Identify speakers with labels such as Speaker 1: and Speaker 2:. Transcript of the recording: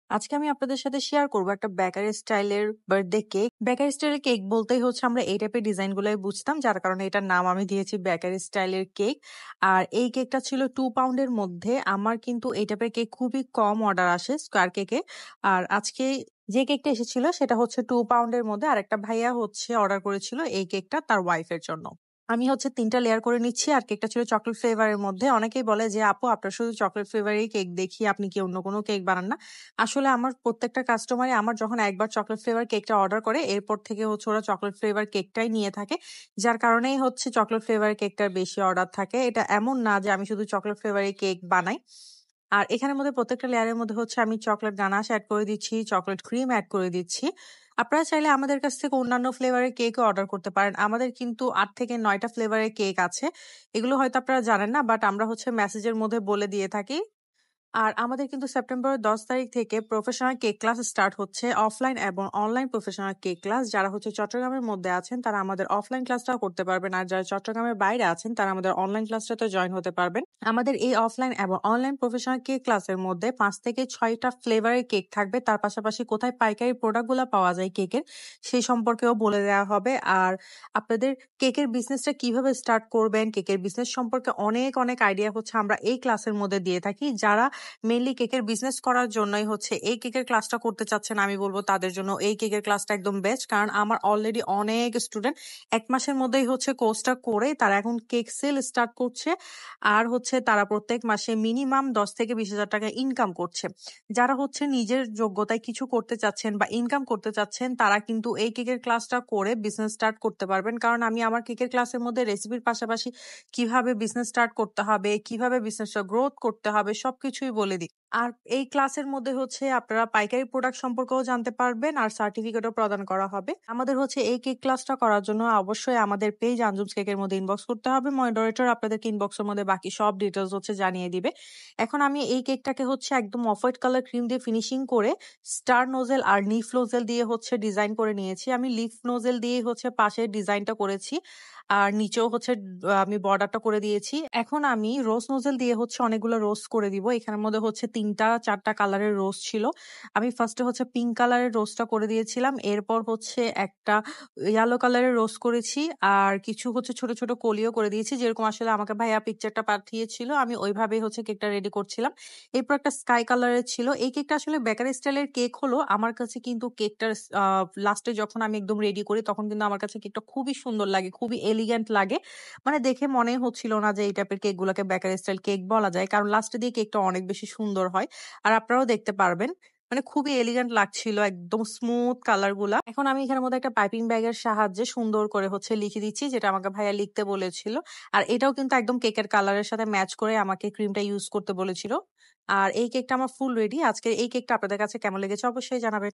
Speaker 1: আজকে আমি আপনাদের সাথে শেয়ার করব একটা বেকারি স্টাইলের বার্থডে কেক। বেকারি স্টাইলের কেক বলতেই হচ্ছে আমরা এই টাইপের ডিজাইন গুলাই বুঝতাম, যার কারণে এটার নাম আমি দিয়েছি বেকারি স্টাইলের কেক। আর এই কেকটা ছিল 2 পাউন্ডের মধ্যে। আমার কিন্তু এই টাইপের কেক খুবই কম অর্ডার আসে স্কোয়ার কেকে। আর আজকে যে কেকটা এসেছিল সেটা হচ্ছে 2 পাউন্ডের মধ্যে। আর একটা ভাইয়া হচ্ছে অর্ডার করেছিল এই কেকটা তার ওয়াইফের জন্য। আমি হচ্ছে ৩টা লেয়ার করে নিচ্ছি। আর কেকটা ছিল চকলেট ফ্লেভারের মধ্যে। অনেকেই বলে যে, "আপু আপনার শুধু চকলেট ফ্লেভারেরই কেক দেখি। আপনি কি অন্য কোনো কেক বানান না?" আসলে আমার প্রত্যেকটা কাস্টমারই আমার যখন একবার চকলেট ফ্লেভার কেকটা অর্ডার করে, এরপর থেকে হচ্ছে ওরা চকলেট ফ্লেভার কেকটাই নিয়ে থাকে। যার কারণেই হচ্ছে চকলেট ফ্লেভার কেকটার বেশি অর্ডার থাকে। এটা এমন না যে আমি শুধু চকলেট ফ্লেভারের কেক বানাই। আর এখানের মধ্যে প্রত্যেকটা লেয়ারের মধ্যে হচ্ছে আমি চকলেট গানাশ এড করে দিচ্ছি, চকলেট ক্রিম এড করে দিচ্ছি। আপনারা চাইলে আমাদের কাছ থেকে অন্যান্য ফ্লেভারের কেকও অর্ডার করতে পারেন। আমাদের কিন্তু ৮ থেকে ৯ টা ফ্লেভারের কেক আছে। এগুলো হয়তো আপনারা জানেন না, বাট আমরা হচ্ছে মেসেজের মধ্যে বলে দিয়ে থাকি। আর আমাদের কিন্তু সেপ্টেম্বরের ১০ তারিখ থেকে প্রফেশনাল কেক ক্লাস স্টার্ট হচ্ছে। অফলাইন এবং অনলাইন প্রফেশনাল কেক ক্লাস। যারা হচ্ছে চট্টগ্রামের মধ্যে আছেন তারা আমাদের অফলাইন ক্লাসটাও করতে পারবেন। আর যারা চট্টগ্রামের বাইরে আছেন তারা আমাদের অনলাইন ক্লাসটাতে জয়েন হতে পারবেন। আমাদের এই অফলাইন এবং অনলাইন প্রফেশনাল কেক ক্লাসের মধ্যে ৫ থেকে ৬ টা ফ্লেভারের কেক থাকবে। তার পাশাপাশি কোথায় পাইকারি প্রোডাক্টগুলা পাওয়া যায় কেকের, সেই সম্পর্কেও বলে দেওয়া হবে। আর আপনাদের কেকের বিজনেসটা কিভাবে স্টার্ট করবেন, কেকের বিজনেস সম্পর্কে অনেক আইডিয়া হচ্ছে আমরা এই ক্লাসের মধ্যে দিয়ে থাকি। যারা মেইনলি কেকের বিজনেস করার জন্যই হচ্ছে এই কেকের ক্লাসটা করতে চাচ্ছেন, আমি বলবো তাদের জন্য এই কেকের ক্লাসটা একদম বেস্ট। কারণ আমার অলরেডি অনেক স্টুডেন্ট ১ মাসের মধ্যেই হচ্ছে কোর্সটা করে তারা এখন কেক সেল স্টার্ট করছে। আর হচ্ছে তারা প্রত্যেক মাসে মিনিমাম ১০ থেকে ২০,০০০ টাকা ইনকাম করছে। যারা হচ্ছে নিজের যোগ্যতায় কিছু করতে চাচ্ছেন বা ইনকাম করতে চাচ্ছেন, তারা কিন্তু এই কেকের ক্লাসটা করে বিজনেস স্টার্ট করতে পারবেন। কারণ আমি আমার কেকের ক্লাসের মধ্যে রেসিপির পাশাপাশি কিভাবে বিজনেস স্টার্ট করতে হবে, কিভাবে বিজনেসটা গ্রোথ করতে হবে সবকিছুই বলে দিই। আর এই ক্লাসের মধ্যে হচ্ছে আপনারা পাইকারি প্রোডাক্ট সম্পর্কেও জানতে পারবেন আর সার্টিফিকেটও প্রদান করা হবে। আমাদের হচ্ছে এই কেক ক্লাসটা করার জন্য অবশ্যই আমাদের পেজ আঞ্জুমস কেকের মধ্যে ইনবক্স করতে হবে। মডারেটর আপনাদেরকে ইনবক্সের মধ্যে বাকি সব ডিটেইলস হচ্ছে জানিয়ে দিবে। এখন আমি এই কেকটাকে হচ্ছে একদম অফ হোয়াইট কালার ক্রিম দিয়ে ফিনিশিং করে স্টার নোজেল আর লিফ নোজেল দিয়ে হচ্ছে ডিজাইন করে নিয়েছি। আমি লিফ নোজেল দিয়েই হচ্ছে পাশের ডিজাইনটা করেছি। আর নিচেও হচ্ছে আমি বর্ডারটা করে দিয়েছি। এখন আমি রোজ নোজেল দিয়ে হচ্ছে অনেকগুলো রোজ করে দিব। এখানের মধ্যে হচ্ছে ৩টা ৪টা কালারের রোজ ছিল। আমি ফার্স্টে হচ্ছে পিঙ্ক কালারের রোজটা করে দিয়েছিলাম। এরপর হচ্ছে একটা ইয়েলো কালারের রোজ করেছি। আর কিছু হচ্ছে ছোট ছোট কলিও করে দিয়েছি। যেরকম আসলে আমাকে ভাইয়া পিকচারটা পাঠিয়েছিল, আমি ওইভাবেই হচ্ছে কেকটা রেডি করছিলাম। এরপর একটা স্কাই কালারের ছিল। এই কেকটা আসলে বেকারি স্টাইলের কেক হলো। আমার কাছে কিন্তু কেকটার লাস্টে যখন আমি একদম রেডি করি তখন কিন্তু আমার কাছে কেকটা খুবই সুন্দর লাগে, খুবই এলিগ্যান্ট লাগে। মানে দেখে মনেই হচ্ছিল না যে এই টাইপের কেকগুলোকে বেকারি স্টাইল কেক বলা যায়। কারণ লাস্টে দিয়ে কেকটা অনেক বেশি সুন্দর হয়। আর আপনারাও দেখতে পারবেন। মানে খুবই এলিগ্যান্ট লাগছিল, একদম স্মুথ কালার গুলা। এখন আমি এখানের মধ্যে একটা পাইপিং ব্যাগের সাহায্যে সুন্দর করে হচ্ছে লিখে দিচ্ছি, যেটা আমাকে ভাইয়া লিখতে বলেছিল। আর এটাও কিন্তু একদম কেকের কালারের সাথে ম্যাচ করে আমাকে ক্রিমটা ইউজ করতে বলেছিল। আর এই কেকটা আমার ফুল রেডি। আজকে এই কেকটা আপনাদের কাছে কেমন লেগেছে অবশ্যই জানাবেন।